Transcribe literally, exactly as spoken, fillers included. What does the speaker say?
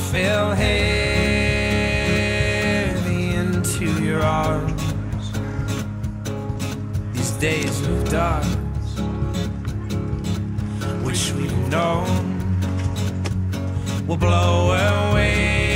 fell heavy into your arms. These days of dark, which we've known, will blow away.